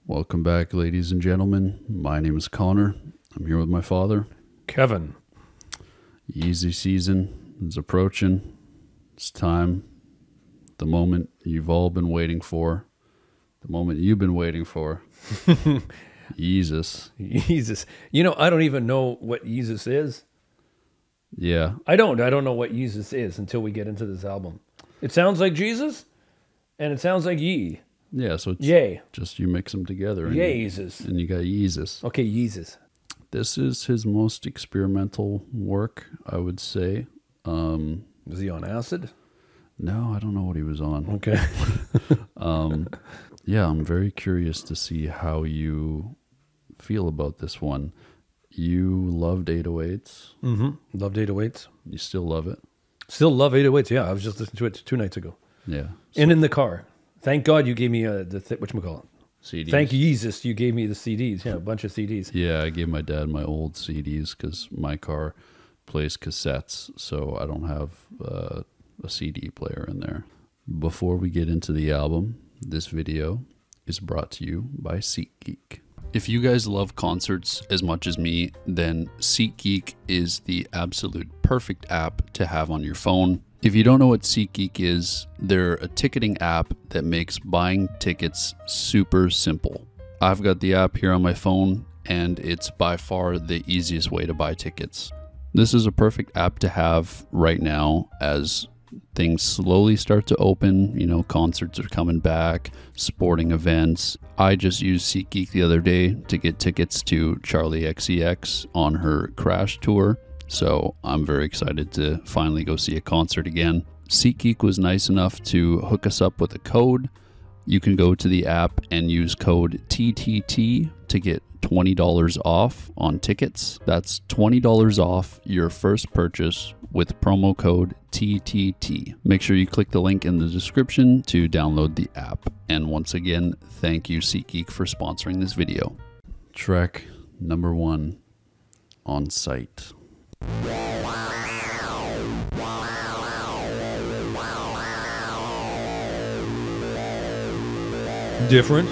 Welcome back, ladies and gentlemen. My name is Connor. I'm here with my father, Kevin. Yeezy season is approaching. It's time. The moment you've all been waiting for. The moment you've been waiting for. Yeezus. Yeezus. You know, I don't even know what Yeezus is. Yeah. I don't know what Yeezus is until we get into this album. It sounds like Jesus, and it sounds like Yee. Yeah, so it's Yay. just you mix them together. And Yeezus. And you got Yeezus. Okay, Yeezus. This is his most experimental work, I would say. Was he on acid? No, I don't know what he was on. Okay. Yeah, I'm very curious to see how you feel about this one. You loved 808s. Mm-hmm. Loved 808s. You still love it? Still love 808s, yeah. I was just listening to it 2 nights ago. Yeah. And in the car. Thank God you gave me whatchamacallit? CDs. Thank Yeezus, you gave me the CDs. Yeah, a bunch of CDs. Yeah, I gave my dad my old CDs because my car plays cassettes, so I don't have a CD player in there. Before we get into the album, this video is brought to you by SeatGeek. If you guys love concerts as much as me, then SeatGeek is the absolute perfect app to have on your phone. If you don't know what SeatGeek is, they're a ticketing app that makes buying tickets super simple. I've got the app here on my phone, and it's by far the easiest way to buy tickets. This is a perfect app to have right now as things slowly start to open. You know, concerts are coming back, sporting events. I just used SeatGeek the other day to get tickets to Charlie XCX on her Crash tour. So I'm very excited to finally go see a concert again. SeatGeek was nice enough to hook us up with a code. You can go to the app and use code TTT to get $20 off on tickets. That's $20 off your first purchase with promo code TTT. Make sure you click the link in the description to download the app. And once again, thank you SeatGeek for sponsoring this video. Track number 1, On Sight. Different.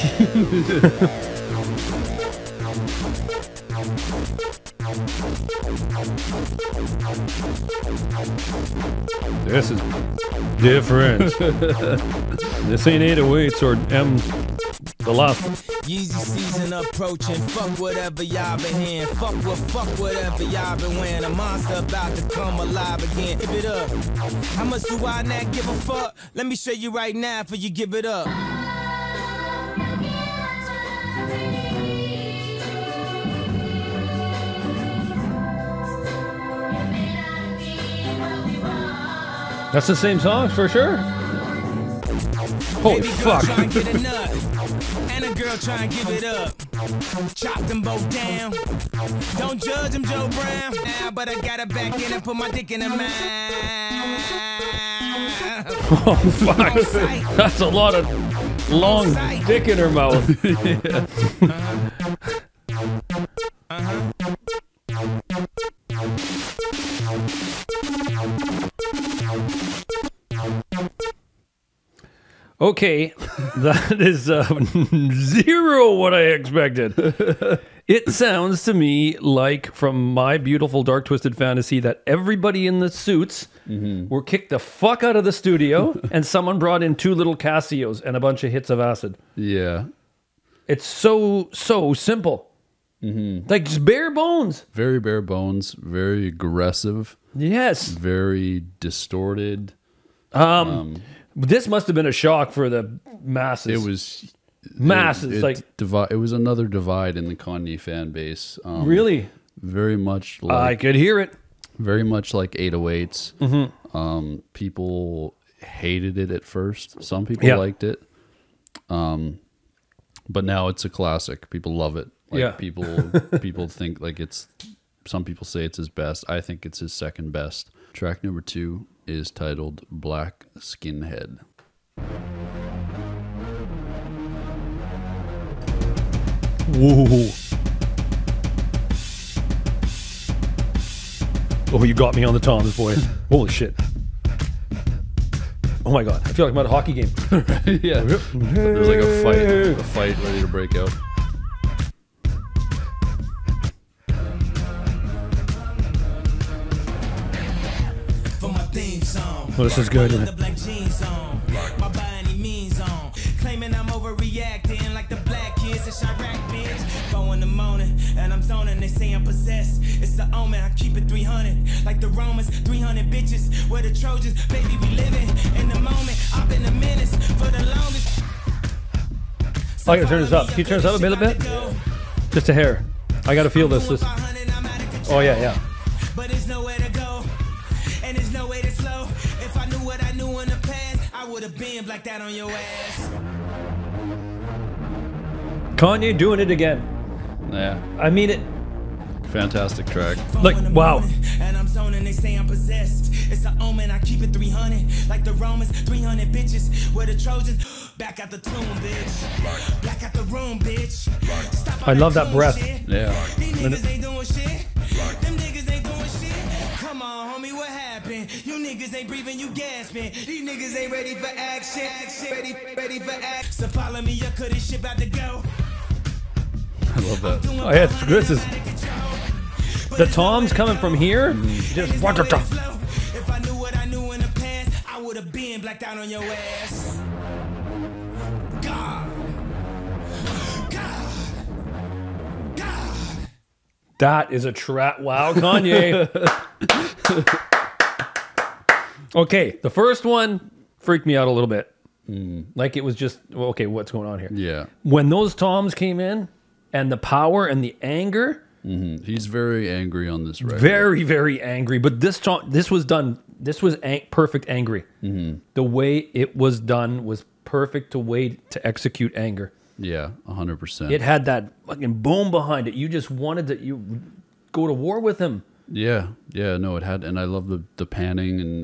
This is different. This ain't 808s or M. The last. Yeezy season approaching. Fuck whatever y'all been hearing. Fuck whatever y'all been wearing. A monster about to come alive again. Give it up. How much do I not give a fuck? Let me show you right now for you give it up. That's the same song for sure. Holy Baby girl fuck. try and get a nut. And a girl try and give it up. Chop them both down. Don't judge them, Joe Brown. Now, but I got it back in and put my dick in her mouth. Oh fuck. That's a lot of long dick in her mouth. Okay, that is 0 what I expected. It sounds to me like, from my beautiful dark twisted fantasy, that everybody in the suits were kicked the fuck out of the studio and someone brought in 2 little Casios and a bunch of hits of acid. Yeah. It's so simple. Like just bare bones. Very bare bones, very aggressive. Yes. Very distorted. This must have been a shock for the masses. It was masses. It was another divide in the Kanye fan base. Really? Very much I like could hear it. very much like 808s. People hated it at first. Some people liked it. But now it's a classic. People love it. Like people think like it's, some people say it's his best. I think it's his second best. Track number 2 is titled Black Skinhead. Whoa. Oh, you got me on the toms, boy. Holy shit. Oh my god, I feel like I'm at a hockey game. Yeah. There's like a fight ready to break out. Well, this is good. My by any means on. Claiming I'm overreacting like the black kids in Chirac, bitch. 4 in the morning and I'm zoning. They say I'm possessed. It's the omen. I keep it 300 like the Romans. 300 bitches. We're the Trojans. Baby, we living in the moment. I've been a menace for the longest. I gotta turn this up. Can you turn this up a little bit? Just a hair. I gotta feel this. Oh yeah, yeah. But there's nowhere to go, and there's no way to slow. If I knew what I knew in the past, I would have been like that on your ass. Kanye doing it again. Yeah. I mean it. Fantastic track. Like, wow. And I'm zoning, they say I'm possessed. It's an omen, I keep it 300 like the Romans. 300 bitches, we're the Trojans. Back out the tomb, bitch. Back out the room, bitch. Stop I love that breath. shit. Yeah. These niggas ain't doing shit. Them niggas ain't doing shit. Come on, homie, what happened? You niggas ain't breathing, you gasping. These niggas ain't ready for action. Ready for action. So follow me, up, 'cause this shit about to go. I love that. Oh yeah, this is the toms coming from here. Just If I knew what I knew in the past, I would have been blacked out on your ass. God. That is a trap. Wow, Kanye. Okay, the first one freaked me out a little bit. Like it was just, well, okay, what's going on here? Yeah. When those toms came in and the power and the anger, He's very angry on this record. very, very angry. But this was done, this was perfect angry. The way it was done was perfect to execute anger. Yeah, 100%. It had that fucking boom behind it. You just wanted to go to war with him. Yeah, no, it had, and I love the panning and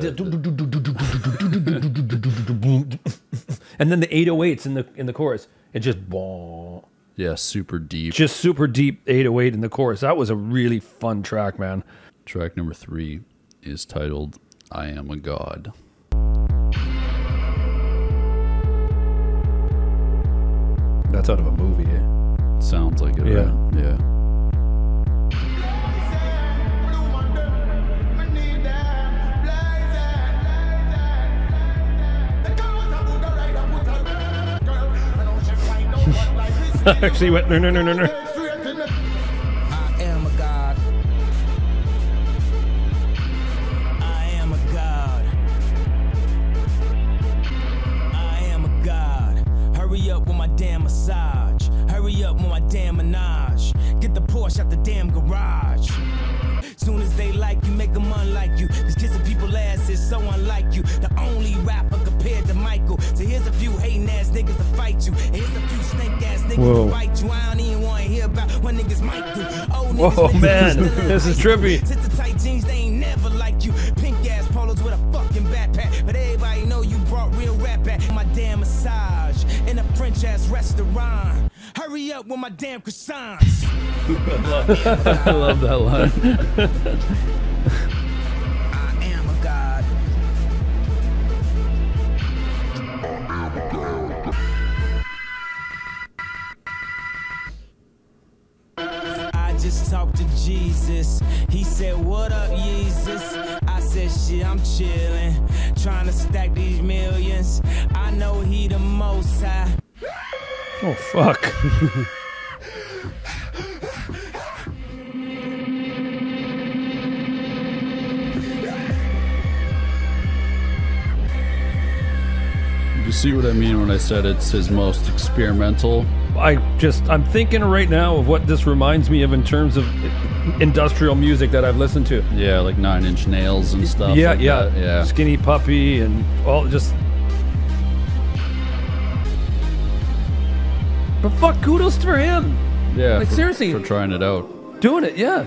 and then the 808s in the chorus. It just yeah, super deep. just super deep 808 in the chorus. That was a really fun track, man. Track number 3 is titled "I Am a God." That's out of a movie. Eh? Sounds like it. Yeah. Right? Yeah. Actually went no. I am a god. I am a god. I am a god. Hurry up with my damn massage. Hurry up with my damn menage. Get the Porsche out the damn garage. Soon as they like you, make them unlike you. Cause kissing people's ass is so unlike you. The only rapper compared to Michael. So here's a few hating ass niggas to fight you. And here's a few stink ass niggas to bite you. I don't even want to hear about what niggas might do. Old niggas Whoa, niggas man, still in this is high school. trippy. Since the tight jeans, they ain't never like you. Pink ass polos with a fucking backpack. But everybody know you brought real rap back. My damn massage in a French ass restaurant. Hurry up with my damn croissants. I love that line. I am a god. I just talked to Jesus. He said, "What up, Yeezus?" I said, "Shit, I'm chillin', trying to stack these millions. I know he the most high." Oh fuck. You see what I mean when I said it's his most experimental? I'm thinking right now of what this reminds me of in terms of industrial music that I've listened to. Yeah, like 9 Inch Nails and stuff. Yeah, like yeah, that. Yeah. Skinny Puppy and all just. But fuck, kudos for him. Yeah, Like, seriously. for trying it out. Doing it, yeah.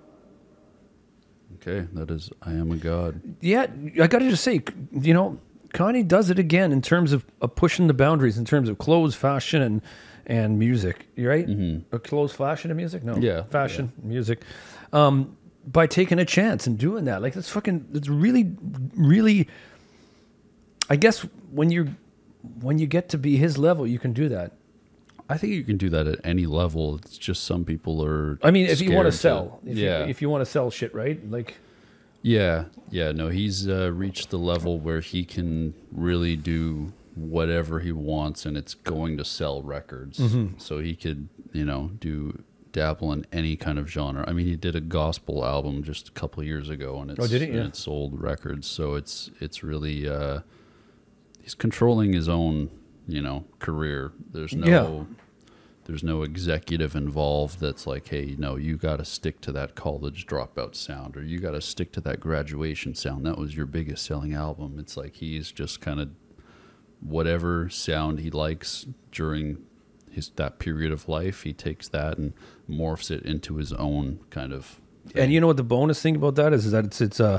Okay, that is "I Am a God." Yeah, I gotta just say, Kanye does it again in terms of pushing the boundaries, in terms of clothes, fashion, and music. You right? Or clothes, fashion, and music? No. Yeah. Fashion, music. By taking a chance and doing that. Like, it's really, really, I guess when you get to be his level, you can do that. I think you can do that at any level. It's just some people are. I mean, if you want to scared sell, if you want to sell shit, right? Like, yeah. No, he's reached the level where he can really do whatever he wants, and it's going to sell records. So he could, dabble in any kind of genre. I mean, he did a gospel album just a couple of years ago, and it's did he? Yeah. and it sold records. So it's really he's controlling his own career. There's no executive involved that's like, hey, no, you got to stick to that college dropout sound, or you got to stick to that graduation sound. That was your biggest selling album. It's like he's just kind of whatever sound he likes during that period of life, he takes that and morphs it into his own kind of thing. And you know what the bonus thing about that is that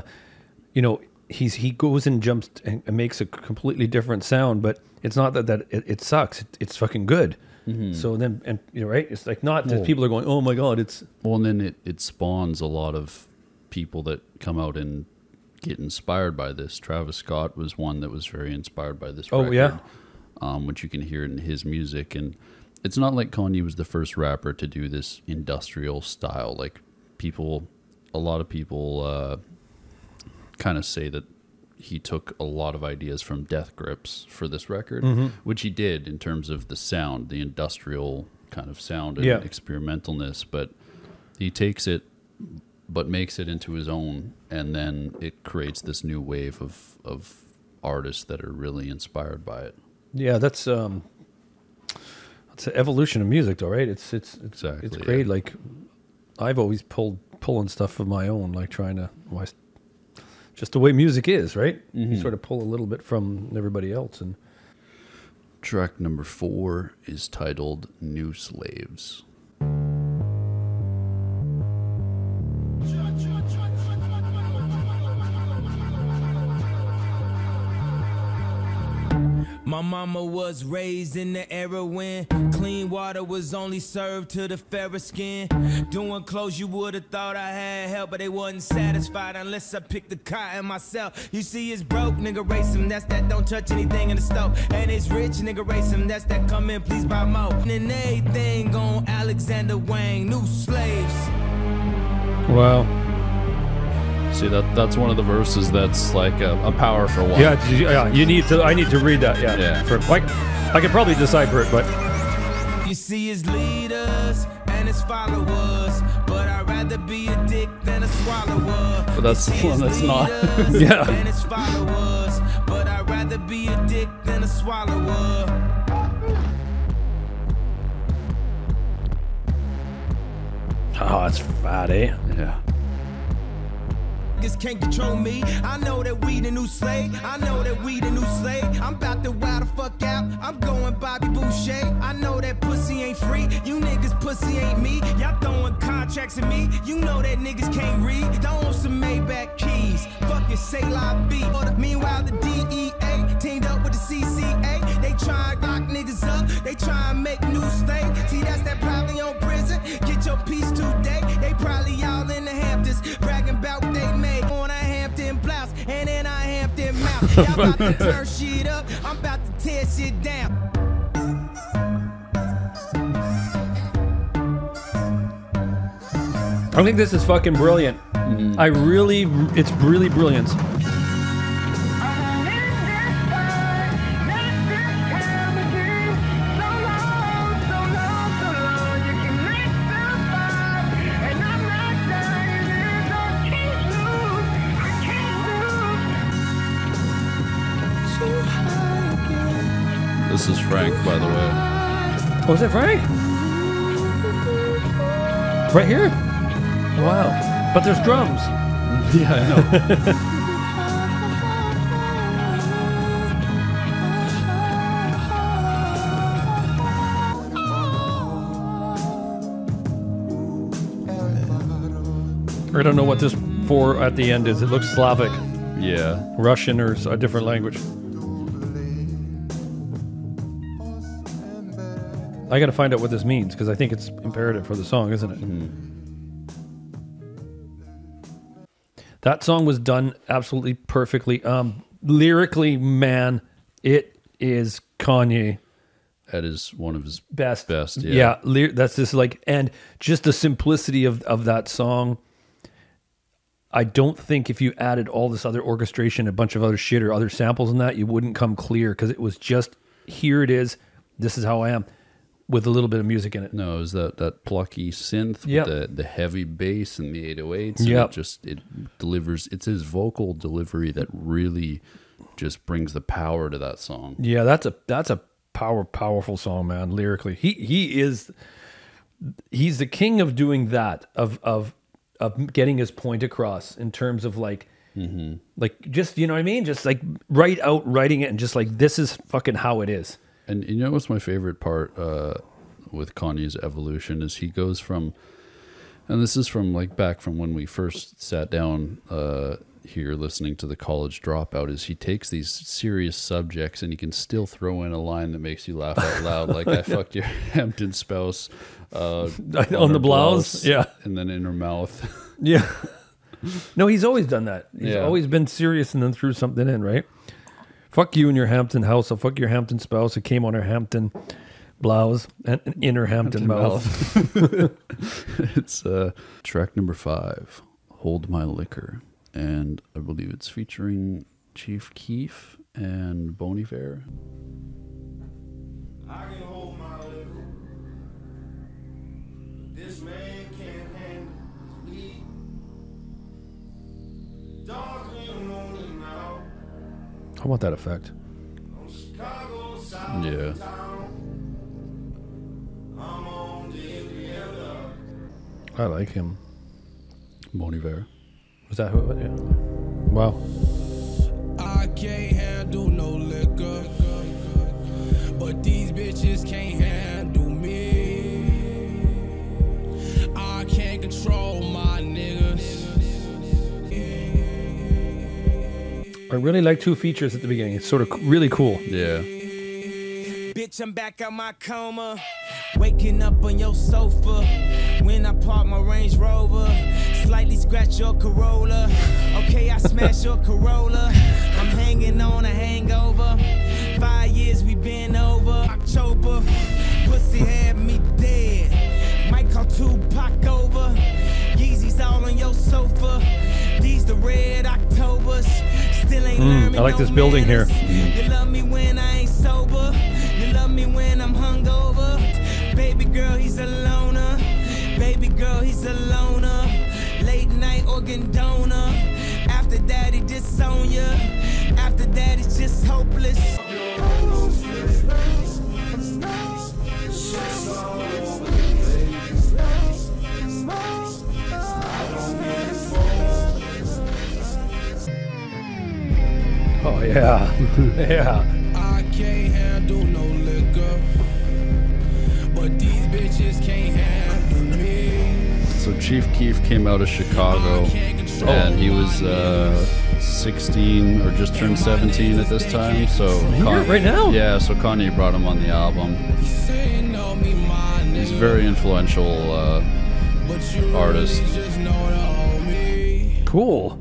he goes and jumps and makes a completely different sound, but it's not that it sucks. It's fucking good. So then, and right, it's like not that people are going, oh my god, it's and then it spawns a lot of people that come out and get inspired by this. Travis Scott was one that was very inspired by this record, which you can hear in his music. And it's not like Kanye was the first rapper to do this industrial style. Like a lot of people kind of say that he took a lot of ideas from Death Grips for this record, which he did in terms of the sound, the industrial kind of sound and experimentalness. But he takes it, but makes it into his own, and then it creates this new wave of artists that are really inspired by it. Yeah, that's an evolution of music, though, right? It's Exactly, it's great. Like, I've always pulling stuff of my own, like trying to. Just the way music is, right? You sort of pull a little bit from everybody else. And track number 4 is titled New Slaves. My mama was raised in the era when clean water was only served to the fairer skin. Doing clothes you would've thought I had help, but they wasn't satisfied unless I picked the cotton myself. You see, it's broke, nigga, race him. That's that don't touch anything in the stove. And it's rich, nigga, race him. That's that come in, please buy more. And everything on Alexander Wang, new slaves. wow. See, that's one of the verses that's like a powerful one. Yeah, you need to. I need to read that. Yeah. I could probably decipher it, but You see his leaders and his followers, but I'd rather be a dick than a swallower. But that's the one that's not. Yeah. And his followers, but I'd rather be a dick than a swallower. oh, that's fat, eh? Yeah. Can't control me. I know that we the new slave. I know that we the new slave. I'm about to wild the fuck out. I'm going Bobby Boucher. I know that pussy ain't free. You niggas pussy ain't me. Y'all throwing contracts at me. You know that niggas can't read. Don't want some Maybach keys. Fuck your say la vie. Meanwhile the DEA teamed up with the CCA. They try and lock niggas up. They try and make new slaves. See, that's that probably on prison. Get your piece today. They probably all in the Hamptons bragging about what they made on a Hampton blouse and then a Hampton mouth. Y'all about to turn shit up. I'm about to tear shit down. I think this is fucking brilliant. It's really brilliant. This is Frank, by the way. Oh, is that Frank? Right here? Wow. But there's drums. Yeah, I know. I don't know what this for at the end is. It looks Slavic, Yeah. Russian, or a different language. I got to find out what this means because I think it's imperative for the song, isn't it? That song was done absolutely perfectly. Lyrically, man, it is Kanye. That is one of his Best. Yeah. That's just like, and just the simplicity of that song. I don't think if you added all this other orchestration, a bunch of other shit or other samples in that, you wouldn't come clear because it was just, here it is, this is how I am, with a little bit of music in it. No, it was that plucky synth with the heavy bass and the 808s. And it delivers, it's his vocal delivery that really just brings the power to that song. Yeah, that's a powerful song, man, lyrically. He's the king of doing that, of getting his point across in terms of like just, you know what I mean? Just like writing it and just like, this is fucking how it is. And you know what's my favorite part with Kanye's evolution is he goes from, and this is from like back from when we first sat down here listening to The College Dropout, is he takes these serious subjects and he can still throw in a line that makes you laugh out loud, like I fucked your Hampton spouse on the blouse, yeah, and then in her mouth. Yeah. No, he's always done that. He's always been serious and then threw something in, right? Fuck you and your Hampton house. I'll fuck your Hampton spouse. It came on her Hampton blouse and in her Hampton mouth. It's track number 5, Hold My Liquor. And I believe it's featuring Chief Keef and Bon Iver. I can hold my liquor. This man can't handle me. Dark and lonely now. I want that effect. On Chicago side Yeah. of town. I'm on the other. I like him. Bon Iver. Was that who it was? Yeah. Wow. I can't handle no liquor, but these bitches can't handle me. I can't control my niggas. I really like 2 features at the beginning. It's sort of really cool. Yeah. Bitch, I'm back out my coma, waking up on your sofa. When I park my Range Rover, slightly scratch your Corolla. Okay, I smash your Corolla. I'm hanging on a hangover. 5 years we been over. October, pussy had me dead. Might call Tupac over. Yeezus all on your sofa. These the red Octobers. Still ain't learning. I like this building here. You love me when I ain't sober. You love me when I'm hungover. Baby girl, he's a loner. Baby girl, he's a loner. Late night organ donor. After that, he disown ya. After that, it's just hopeless. Oh, yeah. Yeah. I can't handle no liquor, but these bitches can't handle me. So Chief Keef came out of Chicago, and he was 16 or just turned 17 at this time. So Right now? Yeah, so Kanye brought him on the album. He's a very influential artist. Cool.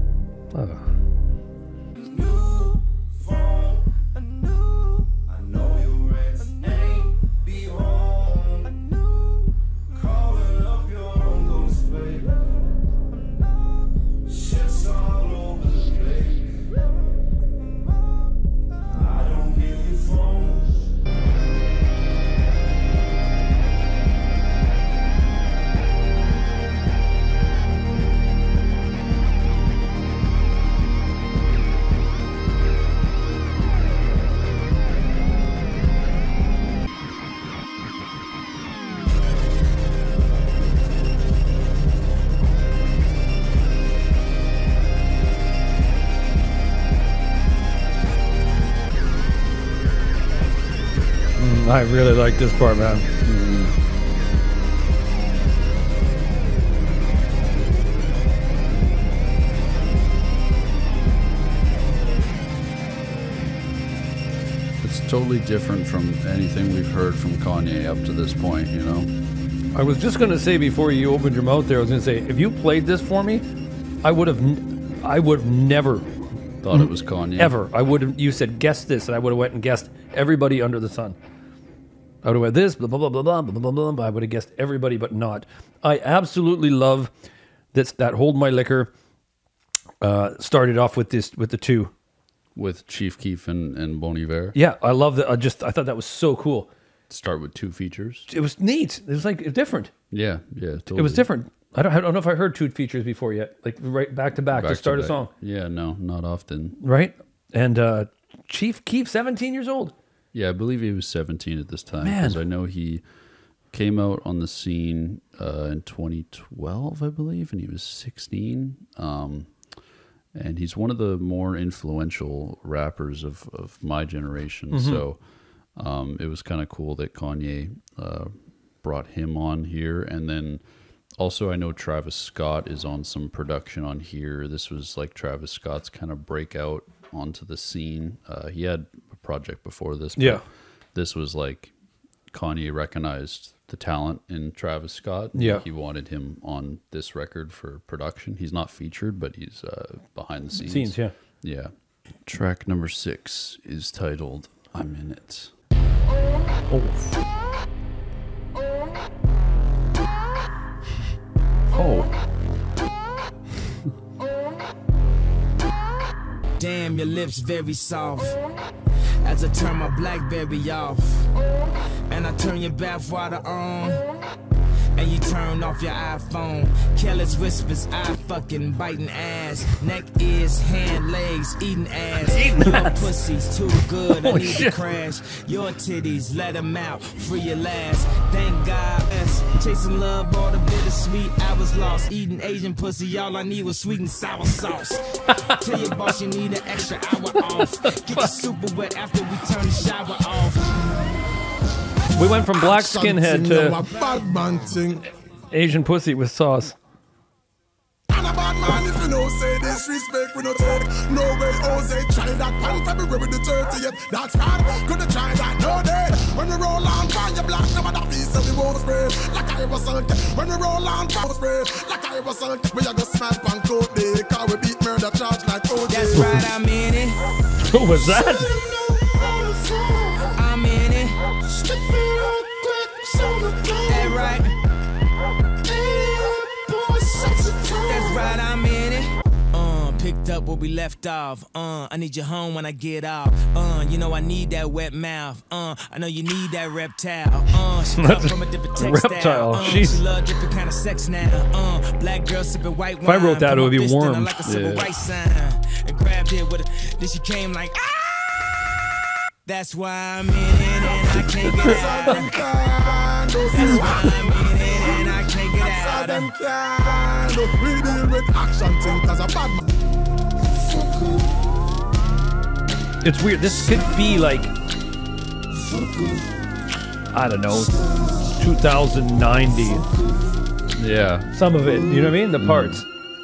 I really like this part, man. It's totally different from anything we've heard from Kanye up to this point, you know? I was just going to say before you opened your mouth there, I was going to say, if you played this for me, I would have never Thought it was Kanye. ever. I would have. You said guess this, and I would have went and guessed everybody under the sun. I would have went this, blah blah blah blah blah blah blah blah. I would have guessed everybody, but not. I absolutely love this. That Hold My Liquor started off with the two. With Chief Keef and Bon Iver. Yeah, I love that. I thought that was so cool. Start with 2 features. It was neat. It was like different. Yeah, totally. It was different. I don't know if I heard 2 features before yet, like right back to back to start a song. Yeah, no, not often. Right? And Chief Keef, 17 years old. Yeah, I believe he was 17 at this time. Man. Because I know he came out on the scene in 2012, I believe, and he was 16. And he's one of the more influential rappers of my generation. Mm-hmm. So it was kind of cool that Kanye brought him on here. And then also I know Travis Scott is on some production on here. This was like Travis Scott's kind of breakout onto the scene. He had a project before this. But Yeah. this was like Kanye recognized the talent in Travis Scott. Yeah. He wanted him on this record for production. He's not featured, but he's behind the scenes. Scenes, yeah. Yeah. Track number 6 is titled I'm In It. Damn, your lips very soft. As I turn my BlackBerry off, and I turn your bathwater on, and you turn off your iPhone. Careless whispers, I fucking biting ass. Neck, ears, hand, legs, eating ass. Your pussy's too good, I need to crash. Your titties, let them out, free your last. Thank God, chasing love, all the bittersweet. I was lost, eating Asian pussy. All I need was sweet and sour sauce. Tell your boss you need an extra hour off. Get your super wet after we turn the shower off. We went from black skinhead to bad man thing. Asian pussy with sauce. And a bad man if you know say disrespect we no take. No way Jose try that pan February the 30th. That's bad. Couldn't try that no day. When we roll on fire black no matter piece so we won't spray. Like I was salt. When we roll on fire spray. Like I was salt. We are go smell pan coat day. Cause we beat murder charge like OJ. That's right, I'm in it. What was that? I'm in it. That right. That's right, I'm in it. Picked up where we left off. I need you home when I get off. You know I need that wet mouth. I know you need that reptile. She come from a different textile. Reptile, She love different kind of sex now. Black girl sipping white wine. If I wrote that, it would be warm. Like a civil rights sign. And grabbed it with a. Then she came like ah. That's why I'm in it and I can't get out. That's why I'm in it and I can't get out. We deal with action thing cause a bad man. It's weird. This could be like, I don't know, 2090. Yeah. Some of it, you know what I mean? The parts.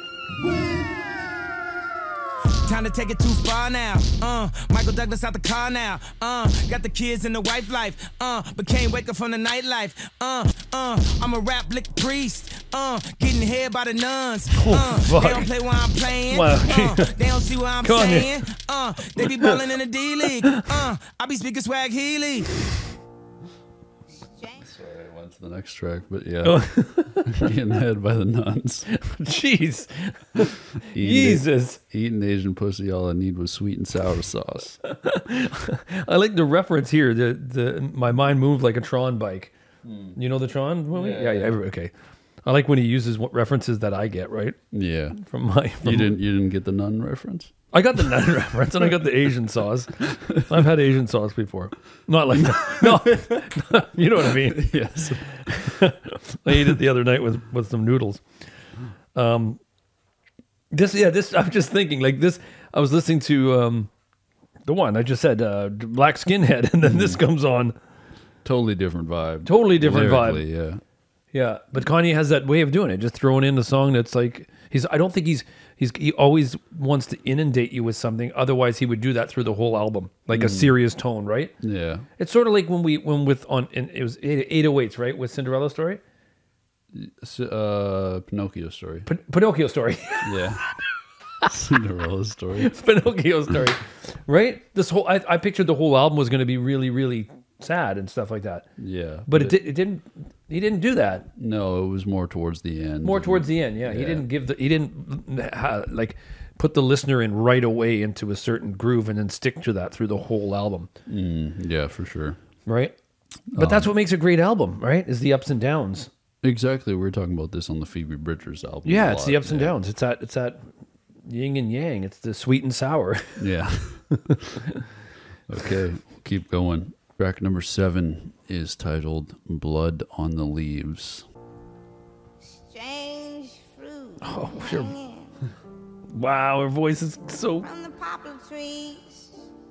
Time to take it too far now. Michael Douglas out the car now. Got the kids and the wife life. But can't wake up from the nightlife. I'm a rap lick priest. Getting head by the nuns. They don't play while I'm playing. They don't see what I'm saying. They be ballin' in the D League. I be speaking swag Healy. Sorry, I went to the next track, but yeah. Getting head by the nuns. Jeez. Yeezus. Eating Asian pussy, all I need was sweet and sour sauce. I like the reference here. My mind moved like a Tron bike. You know the Tron movie? Yeah. Okay. I like when he uses what references that I get, right? Yeah. You didn't get the nun reference? I got the nun reference and I got the Asian sauce. I've had Asian sauce before. Not like that. No. You know what I mean? Yes. I ate it the other night with some noodles. This I'm just thinking like this. I was listening to the one I just said, Black Skinhead, and then this comes on. Totally different vibe. Totally different Lyrically, vibe. Yeah. Yeah, but Kanye has that way of doing it, just throwing in the song that's like, I don't think he always wants to inundate you with something. Otherwise, he would do that through the whole album, like a serious tone, right? Yeah. It's sort of like when it was 808s, right, with Cinderella Story, Pinocchio story. Pinocchio Story, Yeah. Cinderella story. Pinocchio Story, right? This whole I pictured the whole album was going to be really, really sad and stuff like that. Yeah. But it didn't. He didn't do that. No, it was more towards the end. More towards the end, yeah. He didn't like put the listener in right away into a certain groove and then stick to that through the whole album. Yeah, for sure. Right? But that's what makes a great album, right? Is the ups and downs. Exactly. We were talking about this on the Phoebe Bridgers album. Yeah, it's the ups and downs. It's that yin and yang. It's the sweet and sour. Yeah. Okay, keep going. Track number 7 is titled "Blood on the Leaves." Strange fruit. Oh, sure. Wow, her voice is so. From the poplar trees.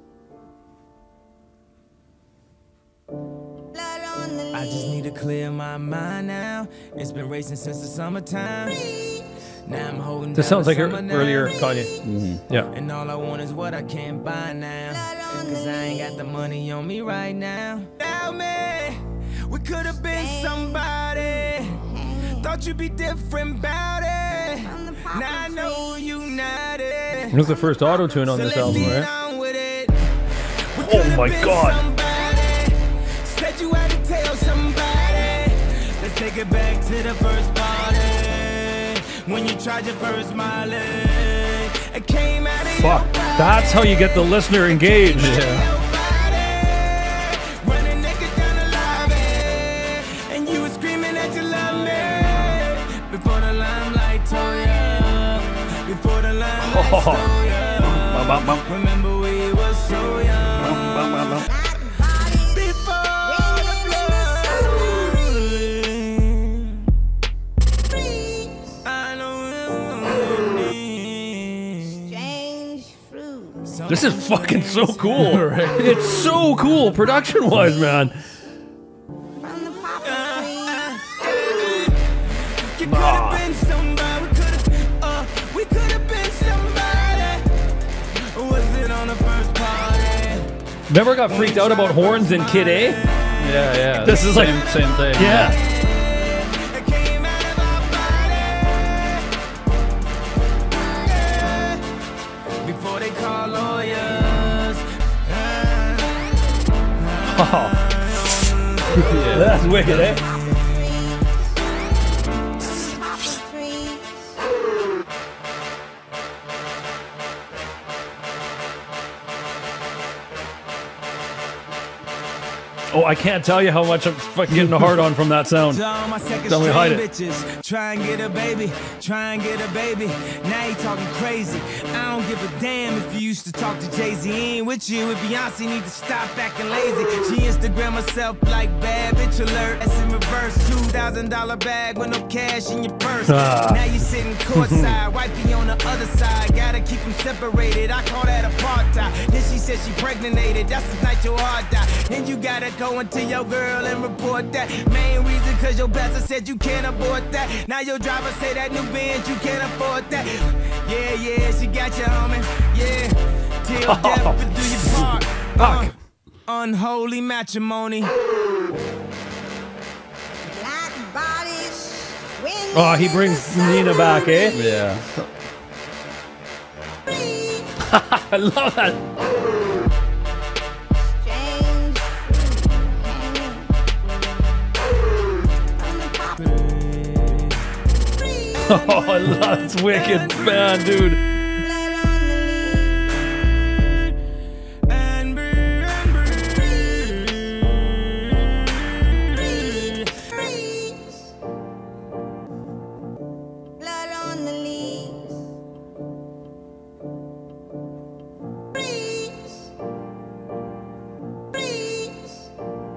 Blood on the leaves. I just need to clear my mind now. It's been racing since the summertime. Now I'm holding This down sounds the like her summer now. earlier Kanye. Yeah. And all I want is what I can't buy now. Cause I ain't got the money on me right now. Tell me, we could have been somebody. Thought you'd be different about it. Now I know you not it. It was the first auto tune on So this let's album, get right? on with it. We Oh could my have been God. somebody. Said you had to tell somebody. Let's take it back to the first party. When you tried your first mile, it came out of Fuck. your body. That's how you get the listener engaged. Running naked down the lobby, and you were screaming that you love me. Before the limelight told ya, before the limelight told ya. Remember we were so young. Before the blood, I know we need. Strange fruit. This is fucking so cool. It's so cool production-wise, man. From the poplar trees. You could have been somebody. We could have been somebody. Was it on the first party? Never got freaked out about horns in Kid A? Yeah, yeah. This is like- same thing. Yeah. It came out of our body. Before they call lawyers. That's wicked, eh? Poplar trees. Oh, I can't tell you how much I'm fucking getting a hard on from that sound. To all my second Don't we string hide it? bitches, try and get a baby, try and get a baby. Now you talking crazy. I don't give a damn if you used to talk to Jay-Z. He ain't with you. With Beyonce, need to stop acting lazy. She Instagram herself like bad bitch alert. That's in reverse. $2,000 bag with no cash in your purse. Now you sitting courtside, wifey on the other side. Gotta keep them separated. I call that apartheid. Then she said she pregnated. That's the night your heart died. Then you gotta go into your girl and report that. Main reason cause your pastor said you can't afford that. Now your driver say that new Benz you can't afford that. Yeah, yeah, she got you, homie. Yeah, till death but do your part. Fuck. Unholy matrimony. Black bodies. Wind Oh, he in brings the Nina back, eh? Yeah. I love that. Strange fruit. Hanging from the poplar trees. Oh, that's wicked, man, dude. Blood on the leaves. And Trees. Blood on the leaves. Trees. Trees.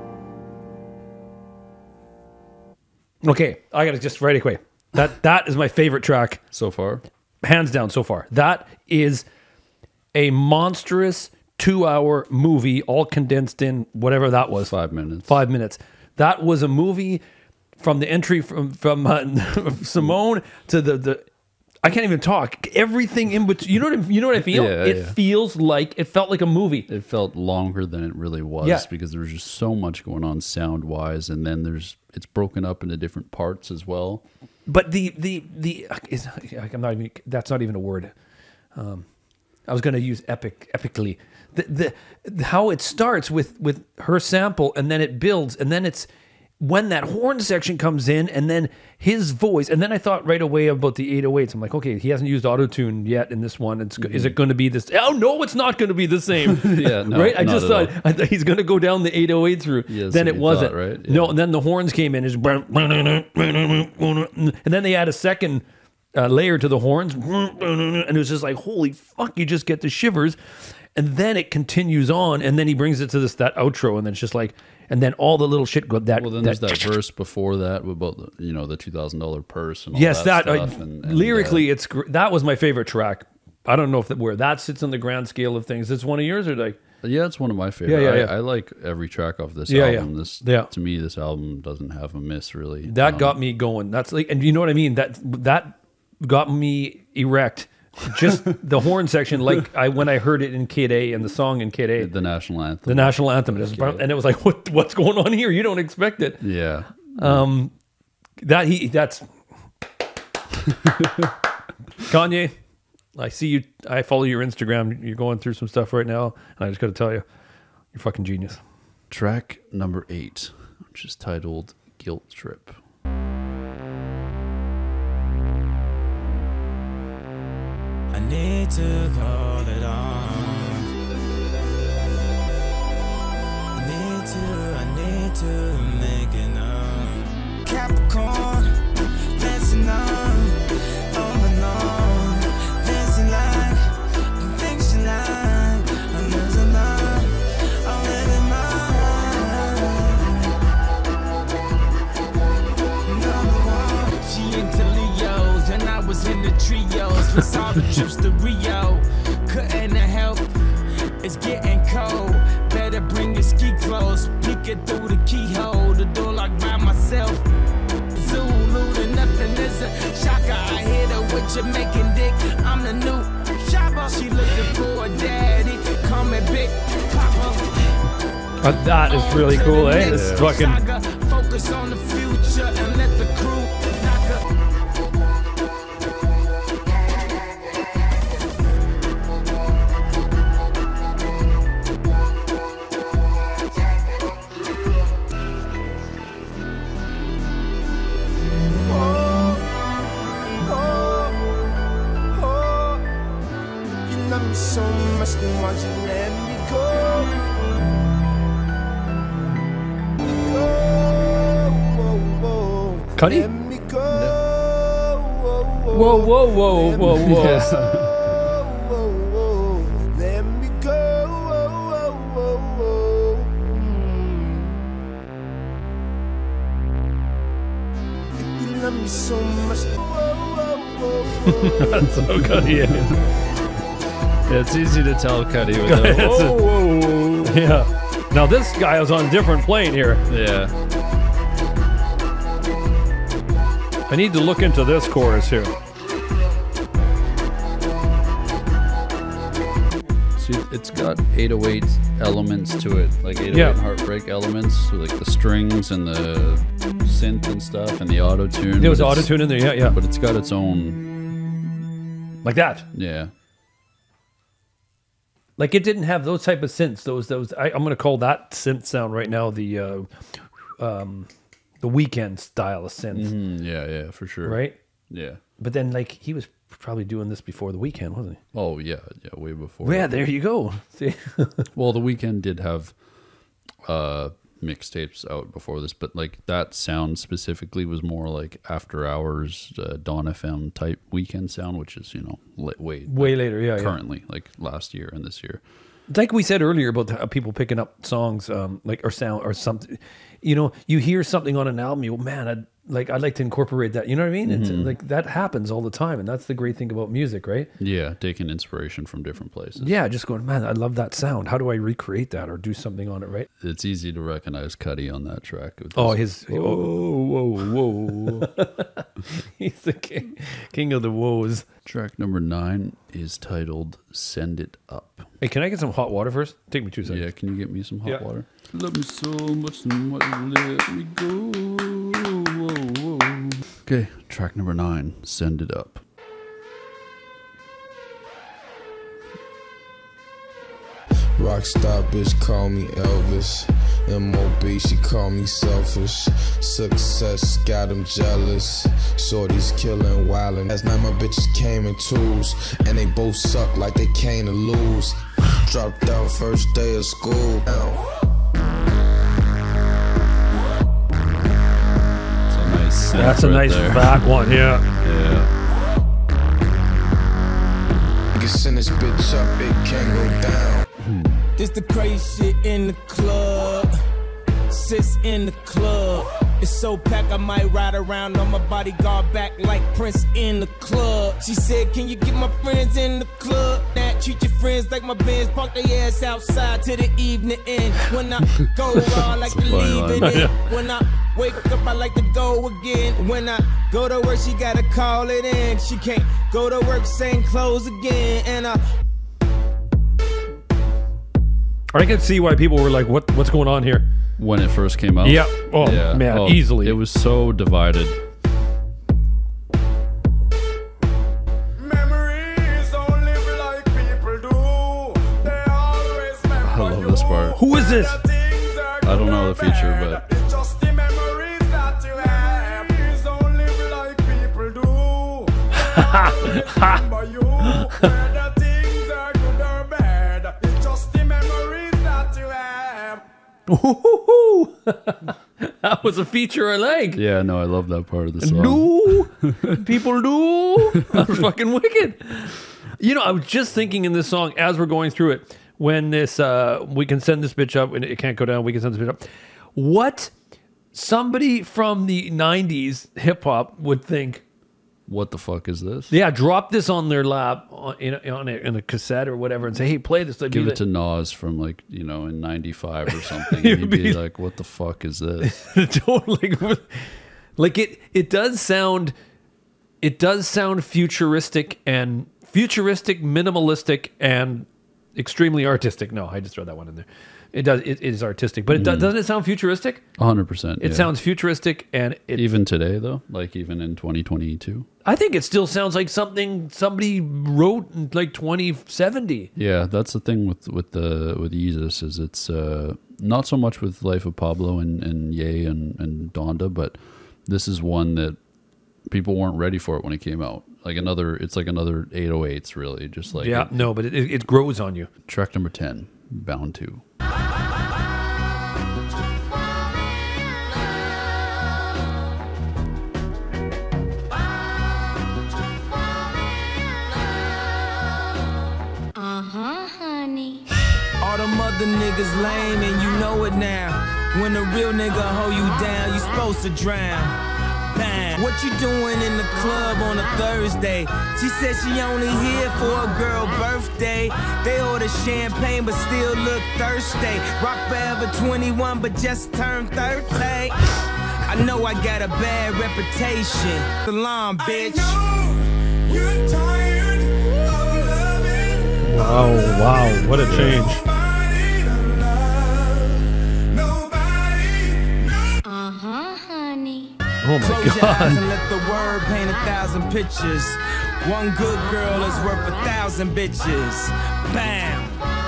Okay, I gotta just right away. That is my favorite track, So far. hands down so far. That is a monstrous 2-hour movie, all condensed in whatever that was. 5 minutes. 5 minutes. That was a movie from the entry from Simone to the I can't even talk. Everything in between. You know what I feel? Yeah, It yeah. feels like it felt like a movie. It felt longer than it really was Yeah. because there was just so much going on sound wise, and then it's broken up into different parts as well. But I'm not even. That's not even a word. I was going to use epically. The how it starts with her sample, and then it builds, and then it's when that horn section comes in, and then his voice, and then I thought right away about the 808s. I'm like, okay, he hasn't used auto-tune yet in this one. Is it going to be this? Oh no, it's not going to be the same. Yeah, no, right. I not just at thought he's going to go down the 808 through. Yeah, then so it you wasn't. thought, right? Yeah. No, and then the horns came in, and then they add a second layer to the horns, and it was just like, holy fuck, you just get the shivers. And then it continues on, and then he brings it to that outro, and then it's just like, and then all the little shit go that. Well, then there's that verse before that about the $2,000 purse and all yes, that that stuff. lyrically, that was my favorite track. I don't know where that sits on the grand scale of things. It's one of yours, or like? Yeah, it's one of my favorite. Yeah. I like every track off this Yeah, album. yeah. To me, this album doesn't have a miss really. That got me going. That's like, and you know what I mean? That got me erect. Just the horn section, like when I heard it in Kid A and the song in Kid A, the national anthem. the national anthem, and it was like, what's going on here? You don't expect it. Yeah. That's Kanye. I see you. I follow your Instagram. You're going through some stuff right now, and I just got to tell you, you're fucking genius. Track number 8, which is titled "Guilt Trip." I need to call it on. I need to make it up. Capricorn, dancing on and on. Dancing like, fiction like, I'm losing on, I'm living mine. Number one, she into Leos, and I was in the trios. Was all the trips to Rio, couldn't help. It's getting cold. Better bring your ski clothes. Peek it through the keyhole. The door locked by myself. Zulu to nothing is a shocker. I hit her with Jamaican dick. I'm the new shopper. She looking for a daddy. Call me Big Papa. That is really cool, eh? This is fucking. Focus on the future and let the crew knock her. So much to want you let me go. Cudi? Let me go. Whoa, whoa, whoa, whoa, whoa. Let me go. If you love me so much. That's so good, yeah. It's easy to tell Cudi with the It's a- whoa, whoa, whoa. Yeah. Now this guy is on a different plane here. Yeah. I need to look into this chorus here. See, it's got 808 elements to it, like 808 Yeah. heartbreak elements, so like the strings and the synth and stuff and the auto tune. There was auto-tune in there, yeah. But it's got its own, Like that. yeah. Like it didn't have those type of synths. I'm going to call that synth sound right now the Weeknd style of synth, Yeah, for sure. right? Yeah. But then like he was probably doing this before the Weeknd, wasn't he? Oh, yeah, way before. Yeah, there you go. See, Well, the Weeknd did have mixtapes out before this, but like that sound specifically was more like after hours Dawn FM type Weekend sound, which is way way later, yeah, currently like last year and this year. Like we said earlier about people picking up songs, like or sound or something. You know, you hear something on an album, you go, man, I'd like to incorporate that. You know what I mean? It's like that happens all the time, and that's the great thing about music, right? Yeah, taking inspiration from different places. Yeah, just going, man, I love that sound. How do I recreate that or do something on it, right? It's easy to recognize Cudi on that track. Oh, whoa. He's the king of the woes. Track number 9 is titled "Send It Up." Hey, can I get some hot water first? Take me 2 seconds. Yeah, can you get me some hot Yeah. water? Love me so much and what you let me go. Okay, track number 9, "Send It Up." Rockstar bitch call me Elvis. M.O.B. she call me selfish. Success got them jealous. Shorty's killing wildin'. Last night my bitches came in twos, and they both suck like they came to lose. Dropped out first day of school. That's a nice fat one, yeah. Yeah. You can send this bitch up, it can't go down. This the crazy shit in the club. Sis in the club. It's so packed I might ride around on my bodyguard back like Prince in the club. She said, can you get my friends in the club? Now treat your friends like my bands, park their ass outside till the evening end. When I go raw, I like to leave it in. When I wake up, I like to go again. When I go to work, she gotta call it in. She can't go to work, same clothes again. And I can see why people were like, what's going on here? When it first came out? Yeah. Oh, man, easily. It was so divided. Memories don't live like people do. They always I love this part. Who is this? I don't know the feature, but It's just the memories that you have. Memories don't live like people do. They always remember you. Whether things are good or bad. It's just the memories that you have. That was a feature I like. yeah, no, I love that part of the song. No, people do. That was fucking wicked. You know, I was just thinking in this song as we're going through it, when this, we can send this bitch up, and it can't go down, we can send this bitch up. What somebody from the 90s hip hop would think, What the fuck is this? yeah, drop this on their lap in a cassette or whatever and say, hey, play this. Give it to Nas from like, you know, in 95 or something. And he'd be like, what the fuck is this? Totally. Like it does sound futuristic, minimalistic, and extremely artistic. No, I just throw that one in there. It does. It is artistic, but doesn't it sound futuristic? 100%. It sounds futuristic, and even today though, like even in 2022. I think it still sounds like something somebody wrote in like 2070. Yeah, that's the thing with Yeezus is it's not so much with Life of Pablo and Ye and Donda, but this is one that people weren't ready for it when it came out. It's like another 808s really, just like but it grows on you. Track number 10, Bound to. Honey. all them other niggas lame and you know it now. When a real nigga hold you down, you supposed to drown. Bang. What you doing in the club on a Thursday? She said she only here for a girl birthday. They order champagne but still look thirsty. Rock forever 21 but just turned 30. I know I got a bad reputation. Salon, bitch. You're tired of loving. Wow, what a change. Honey. Oh my Close your eyes God. and let the word paint 1,000 pictures. One good girl is worth 1,000 bitches. Bam.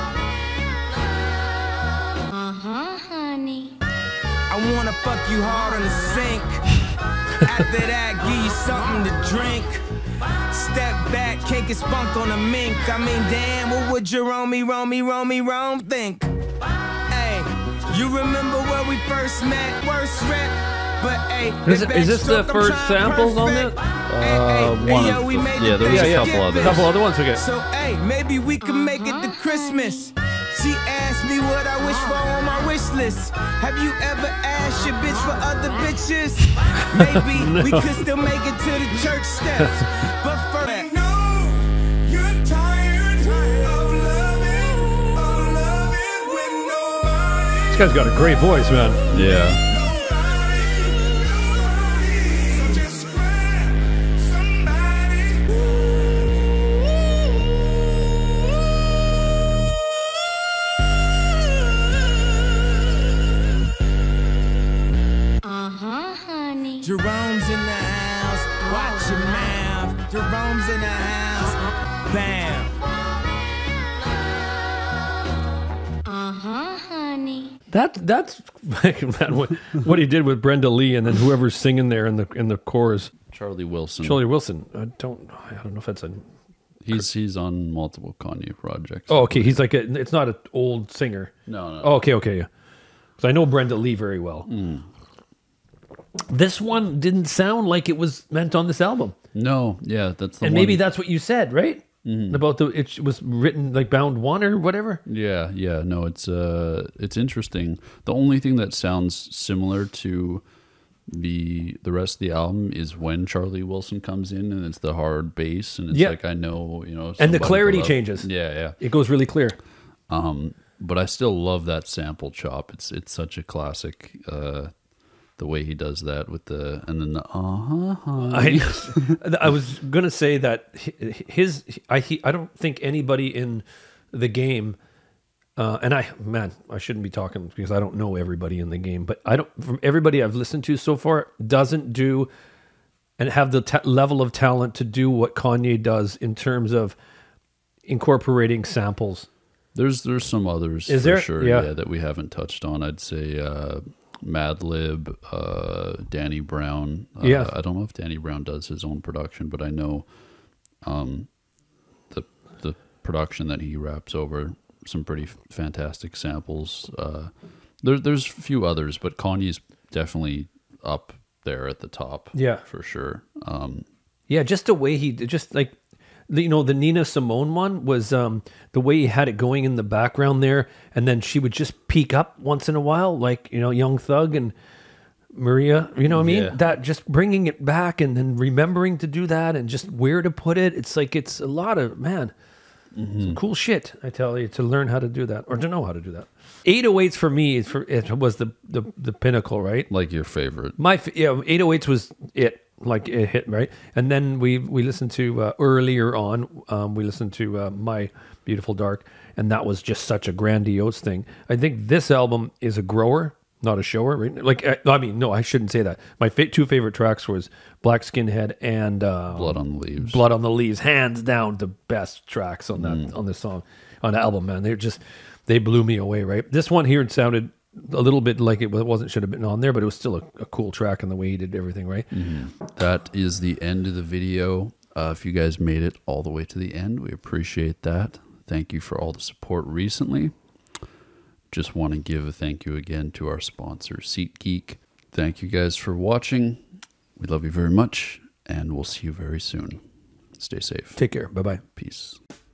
Honey. I wanna fuck you hard on the sink. After that, give you something to drink. Step back, can't get spunk on a mink. I mean, damn, what would your Rome think? Hey, you remember where we first met? Worst rep. But hey, Is this the first samples on it? There was a couple others. Couple other ones, okay. So hey, maybe we can make it to Christmas. She asked me what I wish for on my wish list. Have you ever asked your bitch for other bitches? Maybe we could still make it to the church steps. But for that, you're tired of loving with nobody. This guy's got a great voice, man. Yeah. Jerome's in the house, watch your mouth. Jerome's in the house, bam. Honey. That's man, what he did with Brenda Lee, and then whoever's singing there in the chorus. Charlie Wilson. Charlie Wilson. I don't know if that's a. He's on multiple Kanye projects. Oh, okay. He's like it's not an old singer. No. Oh, okay. Yeah. Because I know Brenda Lee very well. This one didn't sound like it was meant on this album. No, yeah, that's the and one. maybe that's what you said, right? About it was written like bound one or whatever. Yeah. No, it's interesting. The only thing that sounds similar to the rest of the album is when Charlie Wilson comes in and it's the hard bass and it's like I know, and the clarity changes. Yeah. It goes really clear. But I still love that sample chop. It's such a classic. The way he does that with and then the I was gonna say that I don't think anybody in the game, and I shouldn't be talking because I don't know everybody in the game, but from everybody I've listened to so far doesn't do and have the level of talent to do what Kanye does in terms of incorporating samples. There's some others for sure, yeah, that we haven't touched on. I'd say Madlib, Danny Brown. I don't know if Danny Brown does his own production, but I know the production that he raps over some pretty fantastic samples. There's a few others, but Kanye's definitely up there at the top. Yeah, for sure. Just the way he just like. The Nina Simone one was the way he had it going in the background there, and then she would just peek up once in a while, like Young Thug and Maria. You know what I mean? That just bringing it back and then remembering to do that and just where to put it. It's like it's a lot of some cool shit. I tell you, to learn how to do that or to know how to do that. 808s for me it was the pinnacle, right? Like your favorite. 808s was it. Like it hit, right? And then we listened to earlier on, we listened to My Beautiful Dark, and that was just such a grandiose thing. I think this album is a grower, not a shower, right? Like, no, I shouldn't say that. My two favorite tracks was Black Skinhead and Blood on the Leaves. Blood on the Leaves, hands down the best tracks on that on this song, on the album, man. They blew me away, right? This one here, it sounded a little bit like it should have been on there, but it was still a cool track in the way he did everything, right? That is the end of the video. If you guys made it all the way to the end, we appreciate that. Thank you for all the support recently. Just want to give a thank you again to our sponsor, SeatGeek. Thank you guys for watching. We love you very much, and we'll see you very soon. Stay safe. Take care. Bye-bye. Peace.